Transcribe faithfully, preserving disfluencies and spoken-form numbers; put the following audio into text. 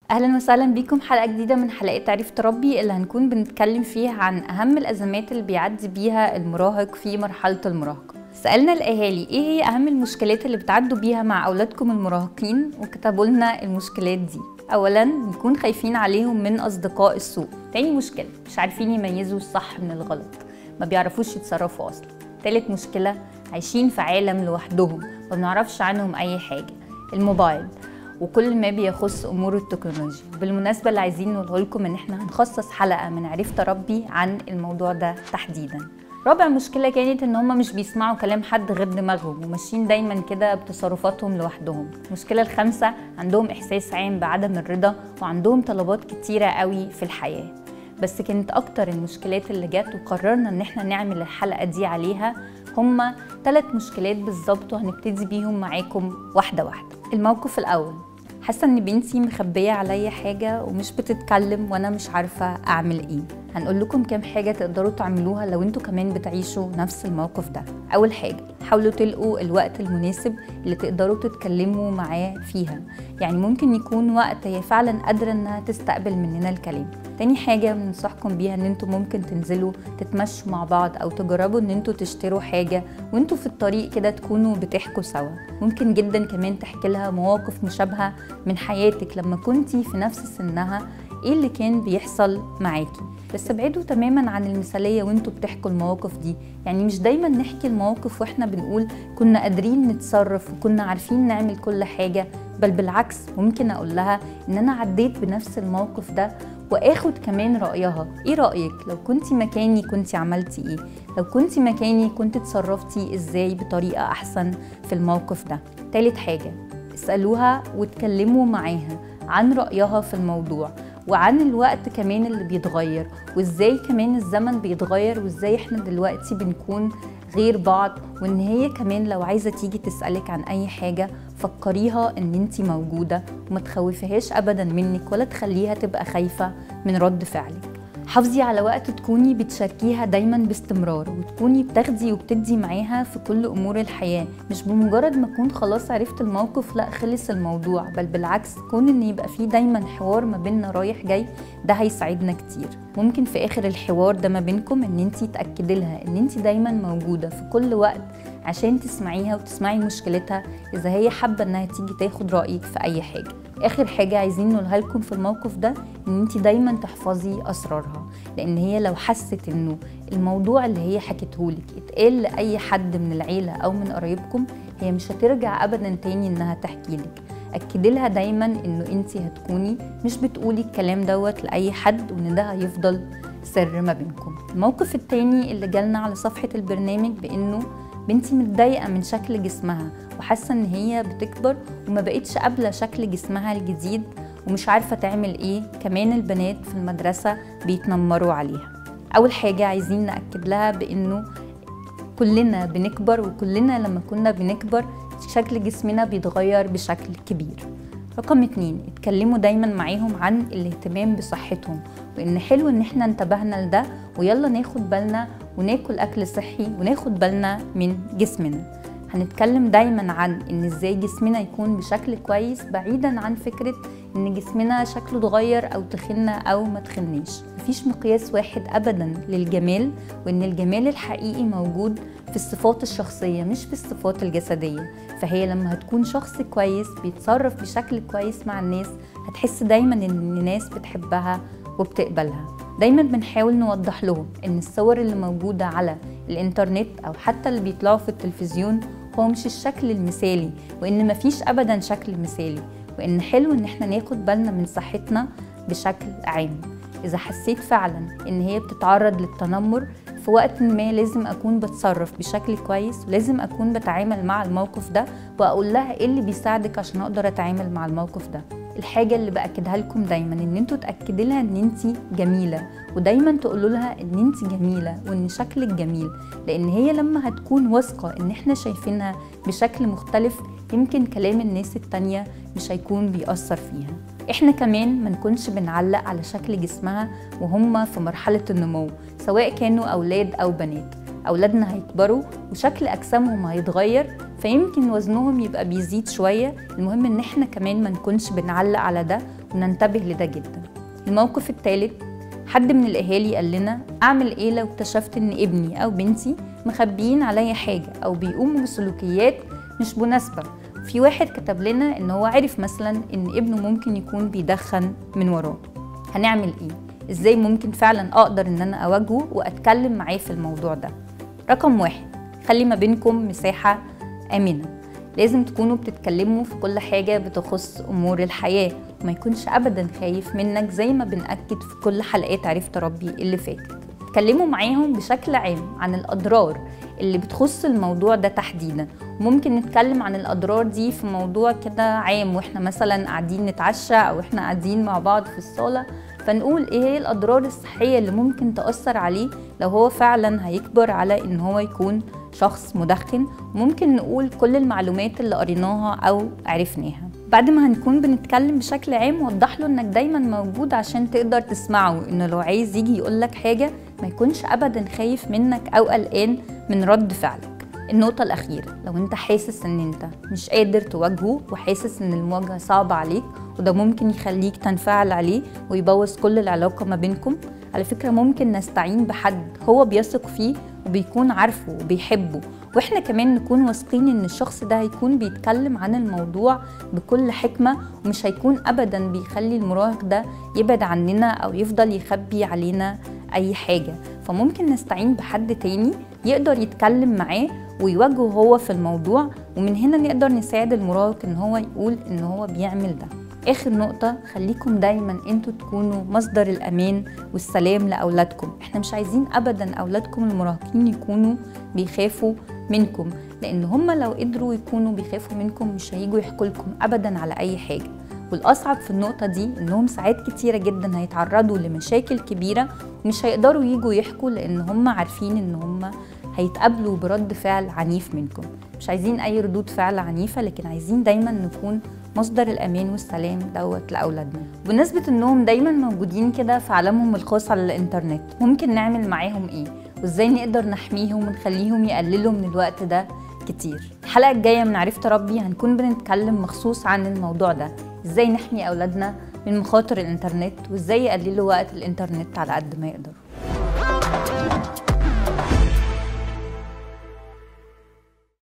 اهلا وسهلا بيكم حلقه جديده من حلقات تعريف تربي اللي هنكون بنتكلم فيها عن اهم الازمات اللي بيعدي بيها المراهق في مرحله المراهقه. سالنا الاهالي ايه هي اهم المشكلات اللي بتعدوا بيها مع اولادكم المراهقين وكتبوا لنا المشكلات دي. اولا بنكون خايفين عليهم من اصدقاء السوء. تاني مشكله مش عارفين يميزوا الصح من الغلط، ما بيعرفوش يتصرفوا اصلا. تالت مشكله عايشين في عالم لوحدهم ما بنعرفش عنهم اي حاجه، الموبايل وكل ما بيخص امور التكنولوجيا. بالمناسبه اللي عايزين نقوله لكم ان احنا هنخصص حلقه من عريف تربي عن الموضوع ده تحديدا. رابع مشكله كانت ان هم مش بيسمعوا كلام حد غير دماغهم وماشيين دايما كده بتصرفاتهم لوحدهم. المشكله الخامسه عندهم احساس عام بعدم الرضا وعندهم طلبات كتيره قوي في الحياه. بس كانت اكتر المشكلات اللي جت وقررنا ان احنا نعمل الحلقه دي عليها هما ثلاث مشكلات بالظبط، وهنبتدي بيهم معاكم واحده واحده. الموقف الاول، حاسه ان بنتي مخبيه عليا حاجه ومش بتتكلم وانا مش عارفه اعمل ايه. هنقول لكم كام حاجه تقدروا تعملوها لو انتوا كمان بتعيشوا نفس الموقف ده. اول حاجه، حاولوا تلقوا الوقت المناسب اللي تقدروا تتكلموا معاه فيها، يعني ممكن يكون وقت هي فعلا قادره انها تستقبل مننا الكلام. تاني حاجه بننصحكم بيها ان انتوا ممكن تنزلوا تتمشوا مع بعض او تجربوا ان انتوا تشتروا حاجه وانتوا في الطريق كده تكونوا بتحكوا سوا. ممكن جدا كمان تحكي لها مواقف مشابهه من حياتك لما كنتي في نفس سنها، ايه اللي كان بيحصل معاكي. بس ابعدوا تماما عن المثاليه وانتوا بتحكوا المواقف دي، يعني مش دايما نحكي المواقف واحنا بنقول كنا قادرين نتصرف وكنا عارفين نعمل كل حاجه، بل بالعكس ممكن اقول لها ان انا عديت بنفس الموقف ده واخد كمان رايها. ايه رايك لو كنتي مكاني كنتي عملتي ايه؟ لو كنتي مكاني كنت اتصرفتي ازاي بطريقه احسن في الموقف ده؟ تالت حاجه، اسالوها واتكلموا معاها عن رايها في الموضوع وعن الوقت كمان اللي بيتغير وازاي كمان الزمن بيتغير وازاي احنا دلوقتي بنكون غير بعض، وان هي كمان لو عايزه تيجي تسالك عن اي حاجه فكريها ان انتي موجوده وما تخوفيهاش ابدا منك ولا تخليها تبقى خايفه من رد فعلك. حافظي على وقت تكوني بتشاركيها دايما باستمرار وتكوني بتاخدي وبتدي معاها في كل امور الحياه، مش بمجرد ما اكون خلاص عرفت الموقف لا خلص الموضوع، بل بالعكس كون ان يبقى فيه دايما حوار ما بيننا رايح جاي، ده هيساعدنا كتير. ممكن في اخر الحوار ده ما بينكم ان انتي تاكدي لها ان انتي دايما موجوده في كل وقت عشان تسمعيها وتسمعي مشكلتها اذا هي حابه انها تيجي تاخد رايك في اي حاجه. اخر حاجه عايزين نقولها لكم في الموقف ده ان انتي دايما تحفظي اسرارها، لان هي لو حست انه الموضوع اللي هي حكيتهولك اتقال لاي حد من العيله او من قرايبكم، هي مش هترجع ابدا تاني انها تحكي لك. اكدي لها دايما انه انتي هتكوني مش بتقولي الكلام دوت لاي حد وان ده هيفضل سر ما بينكم. الموقف التاني اللي جالنا على صفحه البرنامج بانه بنتي متضايقه من شكل جسمها وحاسه ان هي بتكبر وما بقتش قابله شكل جسمها الجديد ومش عارفه تعمل ايه. كمان البنات في المدرسه بيتنمروا عليها. اول حاجه عايزين ناكد لها بانه كلنا بنكبر وكلنا لما كنا بنكبر شكل جسمنا بيتغير بشكل كبير. رقم اتنين، اتكلموا دايما معاهم عن الاهتمام بصحتهم وان حلو ان احنا انتبهنا لده ويلا ناخد بالنا وناكل اكل صحي وناخد بالنا من جسمنا. هنتكلم دايما عن ان ازاي جسمنا يكون بشكل كويس بعيدا عن فكرة ان جسمنا شكله اتغير او تخنا او ما تخنيش. مفيش مقياس واحد ابدا للجمال، وان الجمال الحقيقي موجود في الصفات الشخصية مش في الصفات الجسدية. فهي لما هتكون شخص كويس بيتصرف بشكل كويس مع الناس هتحس دايما ان الناس بتحبها وبتقبلها. دايما بنحاول نوضح لهم ان الصور اللي موجودة على الانترنت او حتى اللي بيطلعوا في التلفزيون هو مش الشكل المثالي، وان مفيش ابدا شكل مثالي، وان حلو ان احنا ناخد بالنا من صحتنا بشكل عام. اذا حسيت فعلا ان هي بتتعرض للتنمر في وقت ما لازم اكون بتصرف بشكل كويس ولازم اكون بتعامل مع الموقف ده واقول لها ايه اللي بيساعدك عشان اقدر اتعامل مع الموقف ده. الحاجه اللي باكدها لكم دايما ان انتوا تاكدوا لها ان انتي جميله، ودايما تقولوا لها ان انتي جميله وان شكلك جميل، لان هي لما هتكون واثقه ان احنا شايفينها بشكل مختلف يمكن كلام الناس التانية مش هيكون بيأثر فيها. احنا كمان ما نكونش بنعلق على شكل جسمها وهم في مرحله النمو، سواء كانوا اولاد او بنات. أولادنا هيكبروا وشكل أجسامهم هيتغير، فيمكن وزنهم يبقى بيزيد شوية. المهم إن إحنا كمان ما نكونش بنعلق على ده وننتبه لده جدا. الموقف الثالث، حد من الأهالي قال لنا أعمل إيه لو اكتشفت إن ابني أو بنتي مخبيين عليا حاجة أو بيقوموا بسلوكيات مش مناسبة. في واحد كتب لنا إن هو عرف مثلا إن ابنه ممكن يكون بيدخن من وراه. هنعمل إيه؟ إزاي ممكن فعلا أقدر إن أنا أواجهه وأتكلم معاه في الموضوع ده؟ رقم واحد، خلي ما بينكم مساحة آمنة. لازم تكونوا بتتكلموا في كل حاجة بتخص أمور الحياة، وما يكونش أبدا خايف منك زي ما بنأكد في كل حلقات عرفت ربي اللي فاتت. اتكلموا معاهم بشكل عام عن الأضرار اللي بتخص الموضوع ده تحديدا. ممكن نتكلم عن الأضرار دي في موضوع كده عام واحنا مثلا قاعدين نتعشى أو احنا قاعدين مع بعض في الصالة، فنقول ايه هي الأضرار الصحية اللي ممكن تأثر عليه لو هو فعلا هيكبر على ان هو يكون شخص مدخن. ممكن نقول كل المعلومات اللي قريناها أو عرفناها. بعد ما هنكون بنتكلم بشكل عام وضح له انك دايما موجود عشان تقدر تسمعه، انه لو عايز يجي يقولك حاجة ما يكونش ابدا خايف منك او قلقان من رد فعلك. النقطة الأخيرة، لو انت حاسس ان انت مش قادر تواجهه وحاسس ان المواجهة صعبة عليك وده ممكن يخليك تنفعل عليه ويبوظ كل العلاقة ما بينكم، على فكرة ممكن نستعين بحد هو بيثق فيه وبيكون عارفه وبيحبه، واحنا كمان نكون واثقين ان الشخص ده هيكون بيتكلم عن الموضوع بكل حكمة ومش هيكون ابدا بيخلي المراهق ده يبعد عننا او يفضل يخبي علينا اي حاجة. فممكن نستعين بحد تاني يقدر يتكلم معاه ويواجهه هو في الموضوع، ومن هنا نقدر نساعد المراهق ان هو يقول ان هو بيعمل ده. اخر نقطة، خليكم دايما انتوا تكونوا مصدر الامان والسلام لاولادكم. احنا مش عايزين ابدا اولادكم المراهقين يكونوا بيخافوا منكم، لان هم لو قدروا يكونوا بيخافوا منكم مش هيجوا يحكوا لكم ابدا على اي حاجة. والاصعب في النقطة دي انهم ساعات كتيرة جدا هيتعرضوا لمشاكل كبيرة ومش هيقدروا يجوا يحكوا لان هم عارفين ان هم هيتقابلوا برد فعل عنيف منكم. مش عايزين اي ردود فعل عنيفة، لكن عايزين دايما نكون مصدر الامان والسلام دوت لاولادنا. بمناسبة انهم دايما موجودين كده في عالمهم الخاص على الانترنت، ممكن نعمل معاهم ايه وازاي نقدر نحميهم ونخليهم يقللوا من الوقت ده كتير؟ الحلقة الجاية من عرفت ربي هنكون بنتكلم مخصوص عن الموضوع ده، ازاي نحمي اولادنا من مخاطر الانترنت وازاي يقللوا وقت الانترنت على قد ما يقدروا.